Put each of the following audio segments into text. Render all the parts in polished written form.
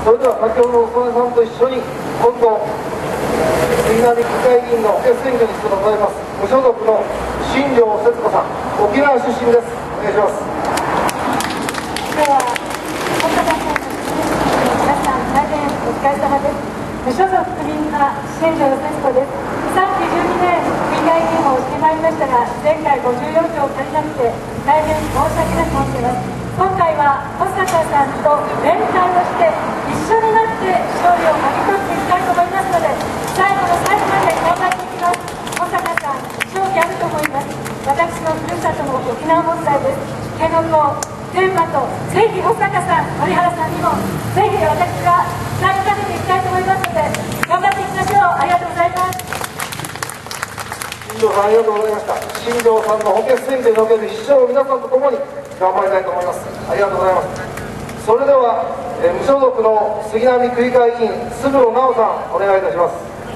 それでは先ほどの曽根さんと一緒に今度杉並区会議員の補欠選挙に出馬されます無所属の新庄節子さん、沖縄出身です。お願いします。 では本田さん皆さん大変お疲れ様です。無所属クビな新庄節子です。32年区議会議員をしてまいりましたが、前回54票足りなくて大変申し訳なく思っています。今回は保坂さんと連帯をして一緒になって勝利をもぎ取っていきたいと思いますので、最後の最後まで頑張っていきます。保坂さん、勝利あると思います。私のふるさとの沖縄問題です。辺野古テーマとぜひ保坂さん、森原さんにもぜひ私が参加させていきたいと思いますので、頑張っていきましょう。ありがとうございます。 新庄さん、ありがとうございました。新庄さんの補欠選挙における一生を皆さんと共に頑張りたいと思います。ありがとうございます。それでは、無所属の杉並区議会議員、勝呂直さん、お願いいたします。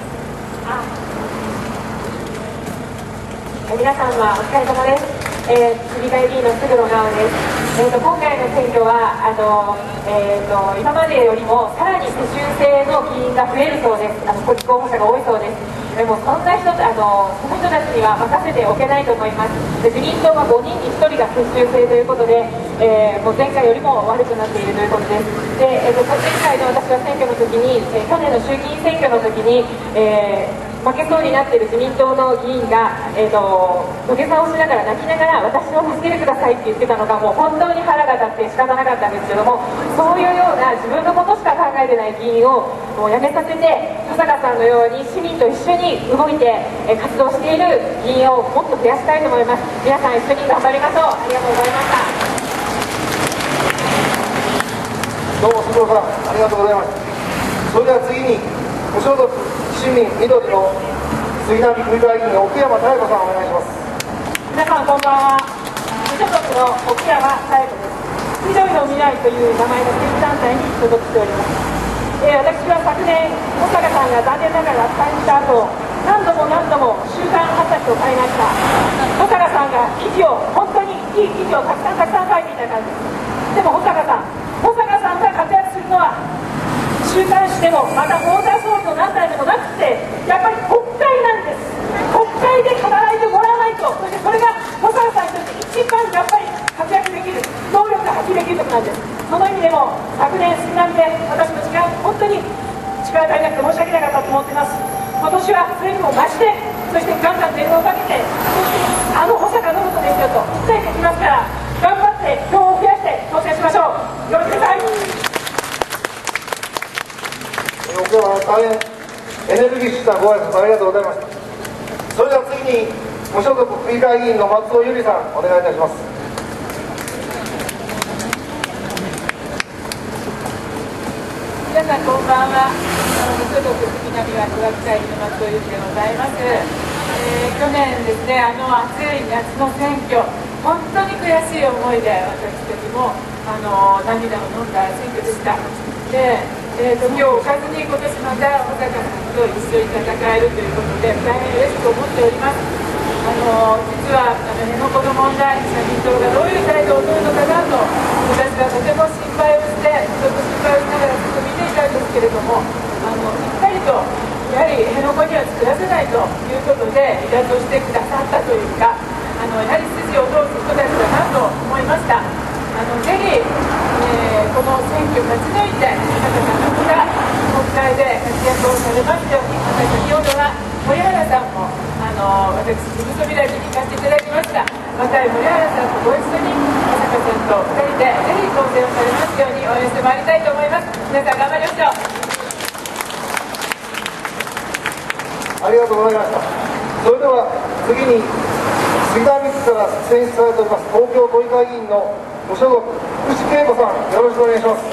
皆さんはお疲れ様です。区議会議員の勝呂直です。今回の選挙は今までよりもさらに世襲制の議員が増えるそうです。立候補者が多いそうです。でもそんな人その人たちには任せておけないと思います。で、自民党は5人に1人が世襲制ということで、もう前回よりも悪くなっているということです。で、前回の私は選挙の時に、去年の衆議院選挙の時に、負けそうになっている自民党の議員が、土下座をしながら泣きながら私を助けてくださいって言ってたのがもう本当に腹が立って仕方なかったんですけども、そういうような自分のことしか考えてない議員をもうやめさせて、保坂さんのように市民と一緒に動いて活動している議員をもっと増やしたいと思います。皆さん一緒に頑張りましょう。ありがとうございました。 どうも勝呂さん、ありがとうございます。それでは次に無所属市民緑の杉並区議会議員の奥山妙子さん、お願いします。 皆さんこんばんは。無所属の奥山妙子です。緑の未来という名前の政治団体に所属しております。私は昨年保坂さんが残念ながら退院した後、何度も週刊朝日を買いました。保坂さんが記事を本当にいい記事をたくさん書いていたからです。でも保坂さんが活躍するのは週刊誌でもまた太田総理の何代でもなくて、やっぱり国会なんです。国会で語られてもらわないと、そしてそれが保坂さんにとって一番やっぱり活躍できる、能力が発揮できるところなんです。その意味でも昨年杉並で私の本当に力足りなくて申し訳なかったと思っています。今年はそれにも増して、そしてガンガン電話をかけて、そして保坂信人ですよと訴えていきますから、頑張って票を増やして当選しましょう。よろしくお願いします。 奥山さん、大変エネルギッシュなご挨拶ありがとうございました。それでは次に無所属区議会議員の松尾由里さん、お願いいたします。 皆さんこんばんは。無所属杉並は区議会議員の松尾由里でございます。去年ですね、暑い夏の選挙、本当に悔しい思いで私たちも涙を飲んだ選挙でした。で今日おかずに今年また保坂さんと一緒に戦えるということで大変嬉しく思っております。実は辺野古の問題、社民党がどういう態度を取るのかなと私はとても心配をして、ちょっと心配をしながらずっと見ていたんですけれども、しっかりとやはり辺野古には作らせないということで離脱をしてくださったというか、やはり筋を通す人たちだなと思いました。ぜひ、この選挙を勝ち抜いて、保坂さんが国会で活躍をされますように、また先ほどは森原さんも私、事務所未来に行かせていただきました。また森原さんとご一緒に保坂さんと2人でぜひ当選をされますように応援してまいりたいと思います。皆さん頑張りましょう。 ありがとうございました。それでは次に杉並区から選出されております東京都議会議員の無所属福士恵子さん、よろしくお願いします。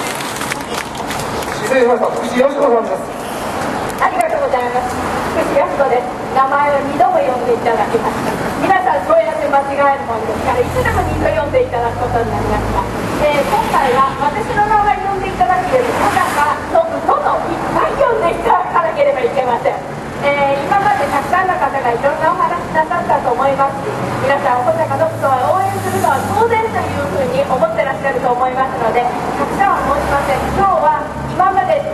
失礼しました。福士よし子さんです。 ありがとうございます。福士よし子です。名前を2度も呼んでいただきました。皆さんそうやって間違えるもんですから、いつでも2度呼んでいただくことになりました。今回は私の名前呼んでいただくより保坂信人のいっぱい呼んでいただかなければいけません。今までたくさんの方がいろんなお話なさったと思いますし、皆さん保坂信人は応援するのは当然というふうに思ってらっしゃると思いますので、たくさんは申しません。今日は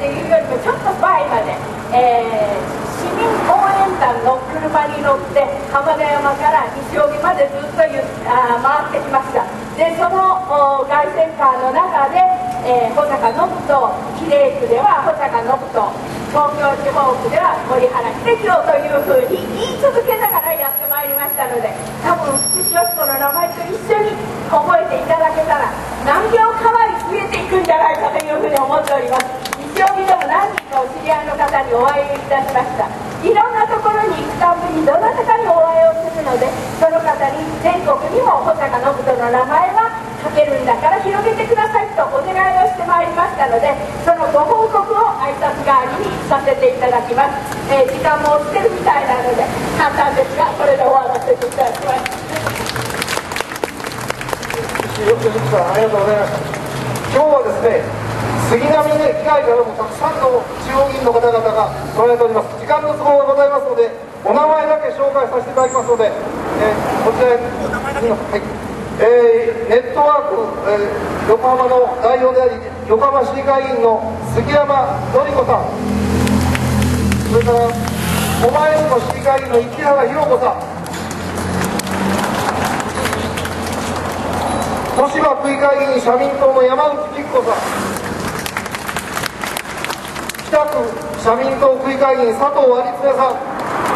っていうよりもちょっと前まで、市民応援団の車に乗って浜田山から西荻までずっと回ってきました。でその凱旋カーの中で、保坂信人比例区では保坂信人、東京地方区では森原秀樹郎というふうに言い続けながらやってまいりましたので、多分福士よし子の名前と一緒に覚えていただけたら何秒かわり増えていくんじゃないかというふうに思っております。西荻でも何人かお知り合いの方にお会いいたしました。いろんなところに行くたびにどなたかにお会いをするので、その方に全国にも保坂信人の名前が書けるんだから広げてくださいとお願いをしてまいりましたので、そのご報告を挨拶代わりにさせていただきます。時間も押してるみたいなので簡単ですがこれで終わらせていただきます。 よくさんありがとうございました。今日はですね、杉並以外からもたくさんの地方議員の方々が来られております。時間の都合がございますので、お名前だけ紹介させていただきますので、こちらへ、ネットワーク、横浜の代表であり横浜市議会議員の杉山紀子さん、それから狛江市の市議会議員の市原弘子さん、豊島区議会議員社民党の山内貴子さん、北区社民党区議会議員佐藤有常さん、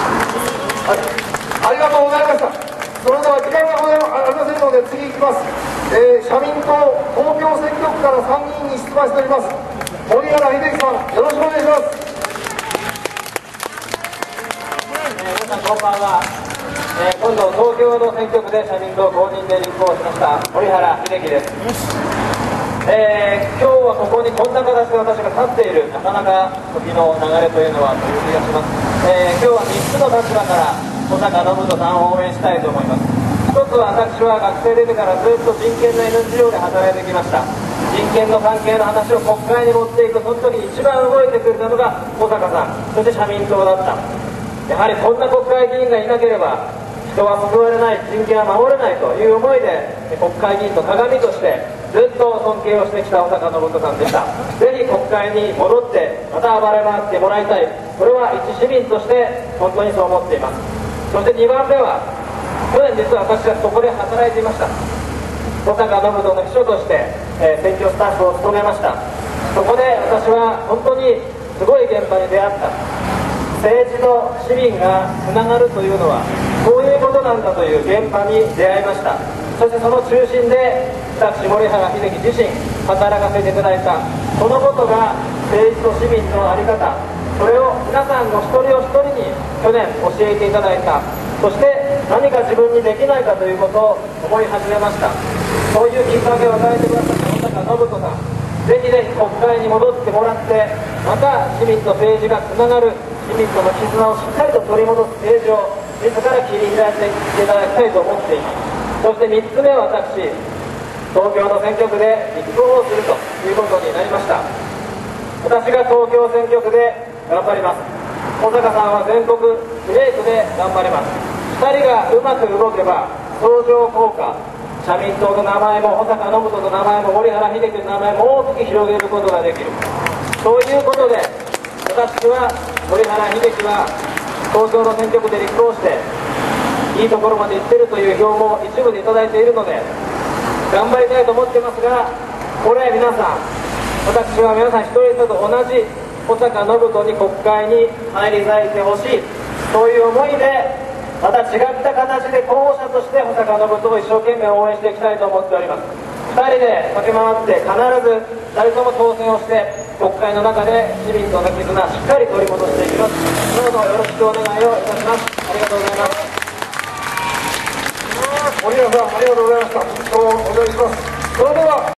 ありがとうございました。それでは時間がありませんので次いきます。社民党東京選挙区から参議院に出馬しております森原秀樹さん、よろしくお願いします。 皆さんこんばんは。今度東京の選挙区で社民党公認で立候補しました森原秀樹です。今日はここにこんな形で私が立っている、なかなか時の流れというのはという気がします。今日は3つの立場から保坂信人さんを応援したいと思います。一つは私は学生出てからずっと人権の NGO で働いてきました。人権の関係の話を国会に持っていく、その時に一番動いてくれたのが保坂さん、そして社民党だった。やはりこんな国会議員がいなければ人は救われない、人権は守れないという思いで国会議員の鏡としてずっと尊敬をしてきた保坂信人さんでした。ぜひ国会に戻ってまた暴れ回ってもらいたい、これは一市民として本当にそう思っています。そして2番目は、去年実は私はそこで働いていました。保坂信人の秘書として、選挙スタッフを務めました。そこで私は本当にすごい現場に出会った。政治と市民がつながるというのはこういうことなんだという現場に出会いました。そしてその中心で私森原秀樹自身働かせていただいた、そのことが政治と市民の在り方、それを皆さんの一人お一人に去年教えていただいた。そして何か自分にできないかということを思い始めました。そういうきっかけを与えてくださった保坂信人さん、ぜひぜひ国会に戻ってもらって、また市民と政治がつながる、市民との絆をしっかりと取り戻す政治を自ら切り開いていっていただきたいと思っています。そして3つ目は私、東京の選挙区で立候補するということになりました。私が東京選挙区で頑張ります。保坂さんは全国比例区で頑張ります。2人がうまく動けば相乗効果、社民党の名前も保坂信人の名前も森原秀樹の名前も大きく広げることができる。そういうことで私は森原秀樹は東京の選挙区で立候補していいところまで行ってるという票も一部でいただいているので頑張りたいと思ってますが、これ皆さん、私は皆さん一人一人と同じ保坂信人に国会に入り咲いてほしい、そういう思いでまた違った形で候補者として保坂信人を一生懸命応援していきたいと思っております。2人で駆け回って必ず誰とも当選をして国会の中で市民との絆しっかり取り戻していきます。どうぞよろしくお願いをいたします。ありがとうございます。 森原さん、ありがとうございました。お願いします。それでは